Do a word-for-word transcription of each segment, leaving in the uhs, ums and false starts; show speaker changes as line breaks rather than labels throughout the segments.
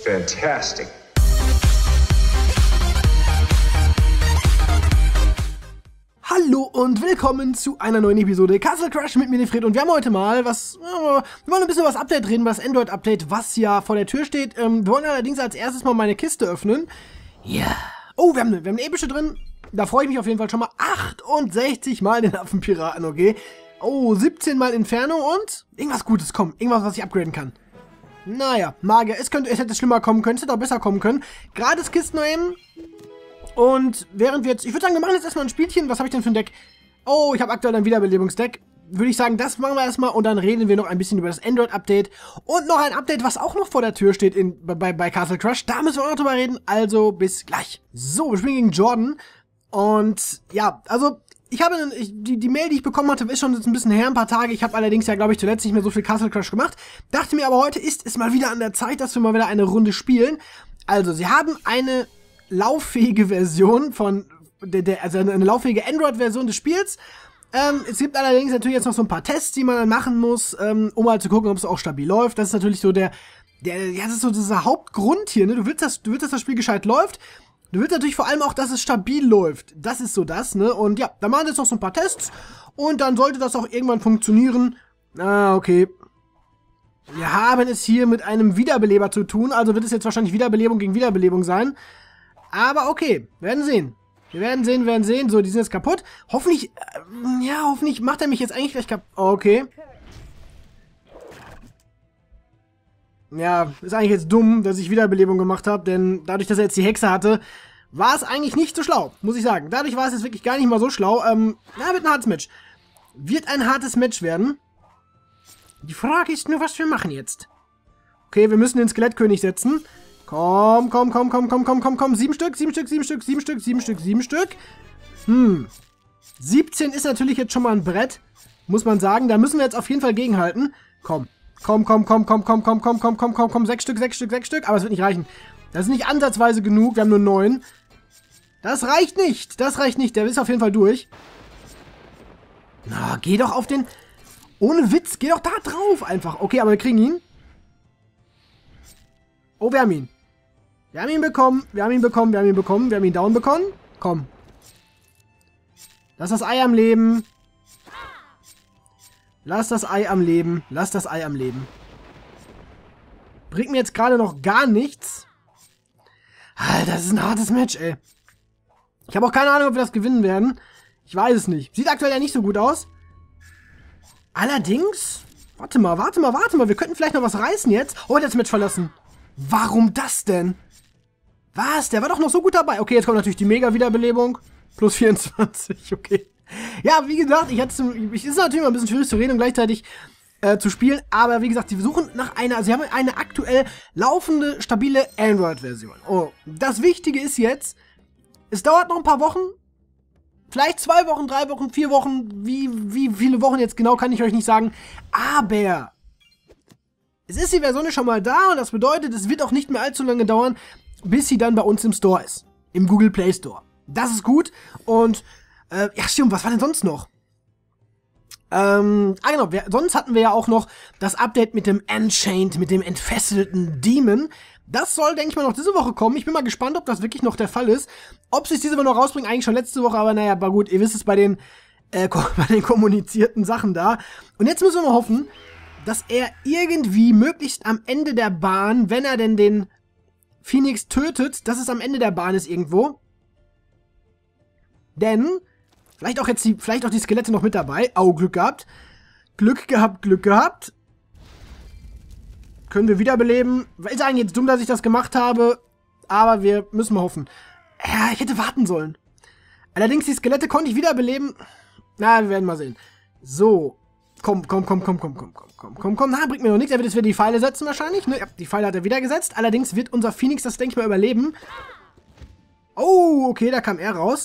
Fantastic.
Hallo und willkommen zu einer neuen Episode Castle Crush mit mir, Fred. Und wir haben heute mal was, wir wollen ein bisschen was Update reden, was Android-Update, was ja vor der Tür steht. Ähm, wir wollen allerdings als erstes mal meine Kiste öffnen. Ja. Oh, wir haben eine, wir haben eine epische drin. Da freue ich mich auf jeden Fall schon mal. achtundsechzig Mal den Affenpiraten, okay. Oh, siebzehn Mal Inferno und irgendwas Gutes, komm. Irgendwas, was ich upgraden kann. Naja, Magier. Es könnte, es hätte schlimmer kommen können, es hätte auch besser kommen können. Gratis Kisten nehmen. Und während wir jetzt, ich würde sagen, wir machen jetzt erstmal ein Spielchen. Was habe ich denn für ein Deck? Oh, ich habe aktuell ein Wiederbelebungsdeck. Würde ich sagen, das machen wir erstmal und dann reden wir noch ein bisschen über das Android-Update. Und noch ein Update, was auch noch vor der Tür steht in, bei, bei Castle Crush. Da müssen wir auch noch drüber reden. Also, bis gleich. So, wir spielen gegen Jordan. Und, ja, also, ich habe, ich, die, die Mail, die ich bekommen hatte, ist schon jetzt ein bisschen her, ein paar Tage. Ich habe allerdings ja, glaube ich, zuletzt nicht mehr so viel Castle Crush gemacht. Dachte mir aber, heute ist es mal wieder an der Zeit, dass wir mal wieder eine Runde spielen. Also, sie haben eine lauffähige Version von, der, der, also eine lauffähige Android-Version des Spiels. Ähm, es gibt allerdings natürlich jetzt noch so ein paar Tests, die man dann machen muss, ähm, um mal zu gucken, ob es auch stabil läuft. Das ist natürlich so der, der, ja, das ist so dieser Hauptgrund hier, ne? Du willst, dass, du willst, dass das Spiel gescheit läuft. Du willst natürlich vor allem auch, dass es stabil läuft. Das ist so das, ne? Und ja, da machen wir jetzt noch so ein paar Tests und dann sollte das auch irgendwann funktionieren. Ah, okay. Wir haben es hier mit einem Wiederbeleber zu tun, also wird es jetzt wahrscheinlich Wiederbelebung gegen Wiederbelebung sein. Aber okay, werden sehen. Wir werden sehen, werden sehen. So, die sind jetzt kaputt. Hoffentlich, äh, ja, hoffentlich macht er mich jetzt eigentlich gleich kaputt. Okay. Ja, ist eigentlich jetzt dumm, dass ich Wiederbelebung gemacht habe, denn dadurch, dass er jetzt die Hexe hatte, war es eigentlich nicht so schlau, muss ich sagen. Dadurch war es jetzt wirklich gar nicht mal so schlau. Ähm, ja, wird ein hartes Match. Wird ein hartes Match werden. Die Frage ist nur, was wir machen jetzt. Okay, wir müssen den Skelettkönig setzen. Komm, komm, komm, komm, komm, komm, komm, komm. Sieben Stück, sieben Stück, sieben Stück, sieben Stück, sieben Stück, sieben Stück. Hm. siebzehn ist natürlich jetzt schon mal ein Brett, muss man sagen. Da müssen wir jetzt auf jeden Fall gegenhalten. Komm. Komm, komm, komm, komm, komm, komm, komm, komm, komm, komm, komm. Sechs Stück, sechs Stück, sechs Stück. Aber es wird nicht reichen. Das ist nicht ansatzweise genug. Wir haben nur neun. Das reicht nicht. Das reicht nicht. Der ist auf jeden Fall durch. Na, geh doch auf den... Ohne Witz, geh doch da drauf einfach. Okay, aber wir kriegen ihn. Oh, wir haben ihn. Wir haben ihn bekommen, wir haben ihn bekommen, wir haben ihn bekommen, wir haben ihn down bekommen. Komm. Lass das Ei am Leben. Lass das Ei am Leben. Lass das Ei am Leben. Bringt mir jetzt gerade noch gar nichts. Alter, das ist ein hartes Match, ey. Ich habe auch keine Ahnung, ob wir das gewinnen werden. Ich weiß es nicht. Sieht aktuell ja nicht so gut aus. Allerdings... Warte mal, warte mal, warte mal. Wir könnten vielleicht noch was reißen jetzt. Oh, der hat das Match verlassen. Warum das denn? Was? Der war doch noch so gut dabei. Okay, jetzt kommt natürlich die Mega-Wiederbelebung. Plus vierundzwanzig, okay. Ja, wie gesagt, ich hatte zum, ich ist natürlich mal ein bisschen schwierig zu reden und gleichzeitig äh, zu spielen. Aber wie gesagt, sie suchen nach einer, also sie haben eine aktuell laufende, stabile Android-Version. Oh, das Wichtige ist jetzt, es dauert noch ein paar Wochen. Vielleicht zwei Wochen, drei Wochen, vier Wochen. Wie, wie viele Wochen jetzt genau, kann ich euch nicht sagen. Aber... Es ist die Version schon mal da und das bedeutet, es wird auch nicht mehr allzu lange dauern, bis sie dann bei uns im Store ist. Im Google Play Store. Das ist gut. Und, äh, ja stimmt, was war denn sonst noch? Ähm, ah genau, wir, sonst hatten wir ja auch noch das Update mit dem Unchained, mit dem entfesselten Demon. Das soll, denke ich mal, noch diese Woche kommen. Ich bin mal gespannt, ob das wirklich noch der Fall ist. Ob sie es diese Woche noch rausbringen, eigentlich schon letzte Woche, aber naja, war gut, ihr wisst es bei den, äh, bei den kommunizierten Sachen da. Und jetzt müssen wir mal hoffen, dass er irgendwie möglichst am Ende der Bahn, wenn er denn den Phoenix tötet, dass es am Ende der Bahn ist irgendwo. Denn, vielleicht auch jetzt die, vielleicht auch die Skelette noch mit dabei. Au, Glück gehabt. Glück gehabt, Glück gehabt. Können wir wiederbeleben. Ist eigentlich jetzt dumm, dass ich das gemacht habe, aber wir müssen mal hoffen. Ja, ich hätte warten sollen. Allerdings, die Skelette konnte ich wiederbeleben. Na, wir werden mal sehen. So. Komm, komm, komm, komm, komm, komm, komm, komm, komm, komm. Na, bringt mir noch nichts. Er wird jetzt wieder die Pfeile setzen wahrscheinlich. Ne? Ja, die Pfeile hat er wieder gesetzt. Allerdings wird unser Phoenix das, denke ich mal, überleben. Oh, okay, da kam er raus.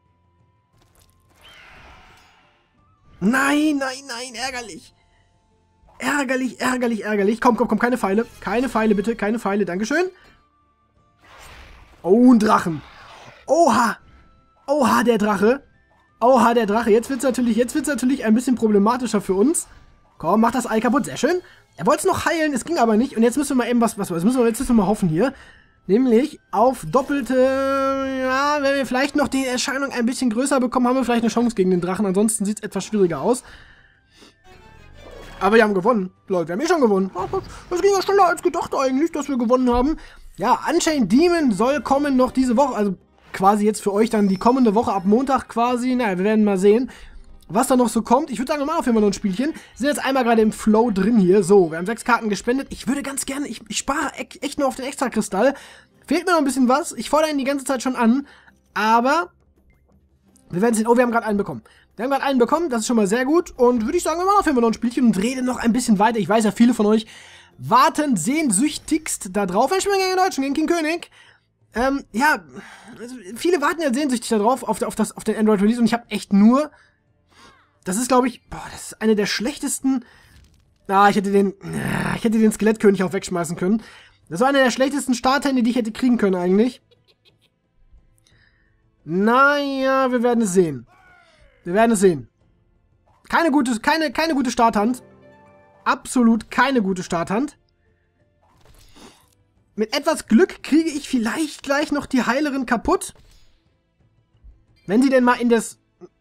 Nein, nein, nein, ärgerlich. Ärgerlich, ärgerlich, ärgerlich. Komm, komm, komm, keine Pfeile. Keine Pfeile, bitte, keine Pfeile. Dankeschön. Oh, ein Drachen. Oha. Oha, der Drache. Oha, der Drache. Jetzt wird's natürlich, jetzt wird's natürlich ein bisschen problematischer für uns. Komm, mach das Ei kaputt. Sehr schön. Er wollte es noch heilen, es ging aber nicht. Und jetzt müssen wir mal eben was, was, was müssen wir, jetzt müssen wir mal hoffen hier. Nämlich auf doppelte, ja, wenn wir vielleicht noch die Erscheinung ein bisschen größer bekommen, haben wir vielleicht eine Chance gegen den Drachen. Ansonsten sieht es etwas schwieriger aus. Aber wir haben gewonnen. Leute, wir haben eh schon gewonnen. Das ging ja schneller als gedacht eigentlich, dass wir gewonnen haben. Ja, Unchained Demon soll kommen noch diese Woche. Also quasi jetzt für euch dann die kommende Woche ab Montag quasi. Naja, wir werden mal sehen, was da noch so kommt. Ich würde sagen, wir machen auf jeden Fall noch ein Spielchen. Wir sind jetzt einmal gerade im Flow drin hier. So, wir haben sechs Karten gespendet. Ich würde ganz gerne, ich, ich spare echt nur auf den Extrakristall. Fehlt mir noch ein bisschen was. Ich fordere ihn die ganze Zeit schon an. Aber wir werden sehen. Oh, wir haben gerade einen bekommen. Wir haben gerade einen bekommen. Das ist schon mal sehr gut. Und würde ich sagen, wir machen auf jeden Fall noch ein Spielchen und reden noch ein bisschen weiter. Ich weiß ja, viele von euch warten sehnsüchtigst da drauf. Ich spiele gegen den Deutschen, gegen King König. Ähm, ja, also viele warten ja sehnsüchtig da drauf, auf, auf, das, auf den Android-Release. Und ich habe echt nur... Das ist, glaube ich, boah, das ist eine der schlechtesten... Ah, ich hätte den... Ich hätte den Skelettkönig auch wegschmeißen können. Das war eine der schlechtesten Starthände, die ich hätte kriegen können, eigentlich. Naja, wir werden es sehen. Wir werden es sehen. Keine gute, keine, keine gute Starthand. Absolut keine gute Starthand. Mit etwas Glück kriege ich vielleicht gleich noch die Heilerin kaputt. Wenn sie denn mal in das...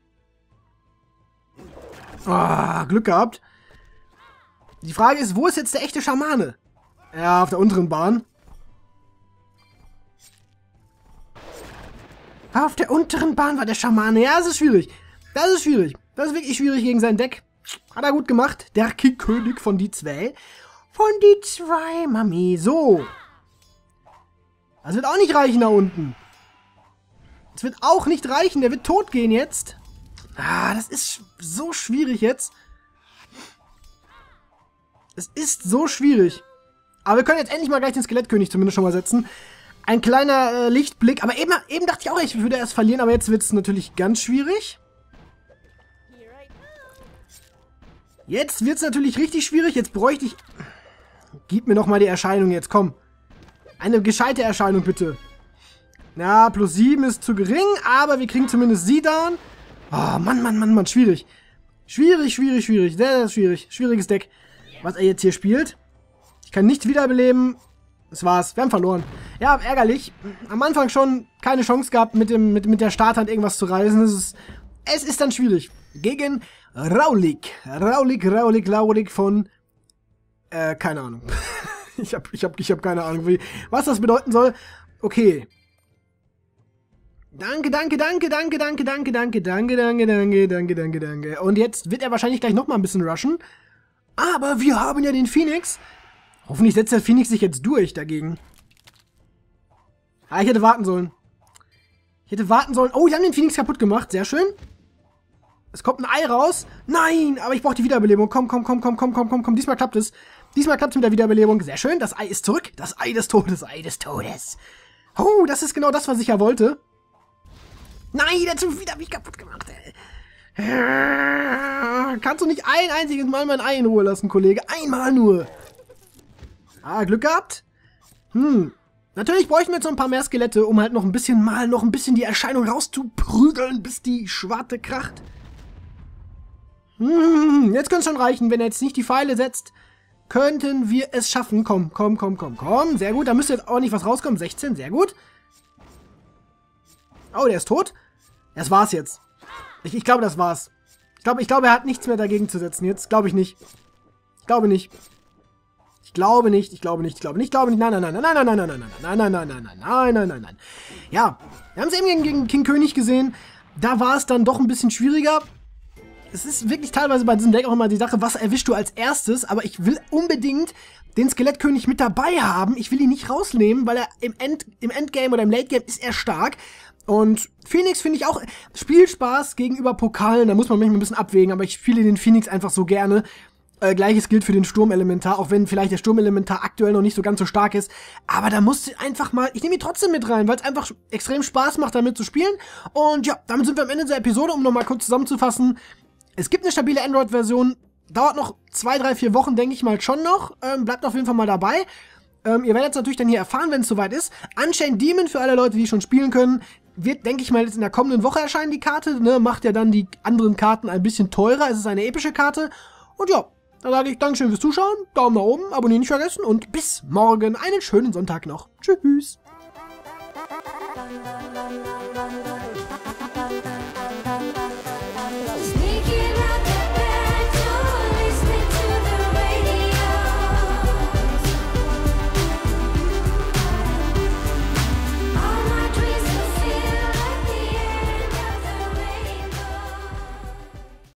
Oh, Glück gehabt. Die Frage ist, wo ist jetzt der echte Schamane? Ja, auf der unteren Bahn. Auf der unteren Bahn war der Schamane. Ja, das ist schwierig. Das ist schwierig. Das ist wirklich schwierig gegen sein Deck. Hat er gut gemacht. Der King König von die zwei. Von die zwei, Mami. So. Das wird auch nicht reichen da unten. Das wird auch nicht reichen. Der wird tot gehen jetzt. Ah, das ist so schwierig jetzt. Es ist so schwierig. Aber wir können jetzt endlich mal gleich den Skelettkönig zumindest schon mal setzen. Ein kleiner äh, Lichtblick. Aber eben, eben dachte ich auch, ich würde erst verlieren. Aber jetzt wird es natürlich ganz schwierig. Jetzt wird es natürlich richtig schwierig. Jetzt bräuchte ich... Gib mir doch mal die Erscheinung jetzt, komm. Eine gescheite Erscheinung, bitte. Na, plus sieben ist zu gering. Aber wir kriegen zumindest sie down. Oh, Mann, Mann, Mann, Mann. Schwierig. Schwierig, schwierig, schwierig. Sehr, sehr schwierig. Schwieriges Deck, was er jetzt hier spielt. Ich kann nicht wiederbeleben. Das war's. Wir haben verloren. Ja, ärgerlich. Am Anfang schon keine Chance gehabt, mit, dem, mit, mit der Starthand irgendwas zu reißen. Es ist, es ist dann schwierig. Gegen Raulik. Raulik, Raulik, Raulik von... Äh, keine Ahnung. ich hab, ich hab, ich hab keine Ahnung, wie, was das bedeuten soll. Okay. Danke, danke, danke, danke, danke, danke, danke, danke, danke, danke, danke, danke, danke. Und jetzt wird er wahrscheinlich gleich nochmal ein bisschen rushen. Aber wir haben ja den Phoenix. Hoffentlich setzt der Phoenix sich jetzt durch dagegen. Ah, ich hätte warten sollen. Ich hätte warten sollen. Oh, die haben den Phoenix kaputt gemacht. Sehr schön. Es kommt ein Ei raus. Nein, aber ich brauche die Wiederbelebung. Komm, komm, komm, komm, komm, komm, komm, komm. Diesmal klappt es. Diesmal klappt es mit der Wiederbelebung. Sehr schön. Das Ei ist zurück. Das Ei des Todes. Ei des Todes. Oh, das ist genau das, was ich ja wollte. Nein, der hat schon wieder mich kaputt gemacht, ey. Kannst du nicht ein einziges Mal mein Ei in Ruhe lassen, Kollege? Einmal nur. Ah, Glück gehabt. Hm. Natürlich bräuchten wir jetzt noch ein paar mehr Skelette, um halt noch ein bisschen mal, noch ein bisschen die Erscheinung rauszuprügeln, bis die Schwarte kracht. Hm, jetzt könnte es schon reichen, wenn er jetzt nicht die Pfeile setzt. Könnten wir es schaffen. Komm, komm, komm, komm, komm. Sehr gut, da müsste jetzt auch nicht was rauskommen. sechzehn, sehr gut. Oh, der ist tot. Das war's jetzt. Ich, ich glaube, das war's. Ich glaube, ich glaube, er hat nichts mehr dagegen zu setzen jetzt. Glaube ich nicht. Ich glaube nicht. Ich glaube nicht, ich glaube nicht, ich glaube nicht, ich glaube nicht. Nein, nein, nein, nein, nein, nein, nein, nein, nein, nein, nein, nein, nein, nein, nein, nein, nein. Ja, wir haben es eben gegen, gegen King König gesehen. Da war es dann doch ein bisschen schwieriger. Es ist wirklich teilweise bei diesem Deck auch immer die Sache, was erwischst du als erstes. Aber ich will unbedingt den Skelettkönig mit dabei haben. Ich will ihn nicht rausnehmen, weil er im, End, im Endgame oder im Lategame ist er stark. Und Phoenix finde ich auch Spielspaß gegenüber Pokalen. Da muss man manchmal ein bisschen abwägen, aber ich spiele den Phoenix einfach so gerne. Äh, Gleiches gilt für den Sturmelementar, auch wenn vielleicht der Sturmelementar aktuell noch nicht so ganz so stark ist. Aber da musst du einfach mal, ich nehme ihn trotzdem mit rein, weil es einfach extrem Spaß macht, damit zu spielen. Und ja, damit sind wir am Ende dieser Episode, um nochmal kurz zusammenzufassen. Es gibt eine stabile Android-Version, dauert noch zwei, drei, vier Wochen, denke ich mal schon noch. Ähm, bleibt auf jeden Fall mal dabei. Ähm, ihr werdet es natürlich dann hier erfahren, wenn es soweit ist. Unchained Demon für alle Leute, die schon spielen können, wird, denke ich mal, jetzt in der kommenden Woche erscheinen, die Karte. Ne? Macht ja dann die anderen Karten ein bisschen teurer. Es ist eine epische Karte. Und ja, Dann sage ich Dankeschön fürs Zuschauen, Daumen nach oben, abonnieren nicht vergessen und bis morgen. Einen schönen Sonntag noch. Tschüss.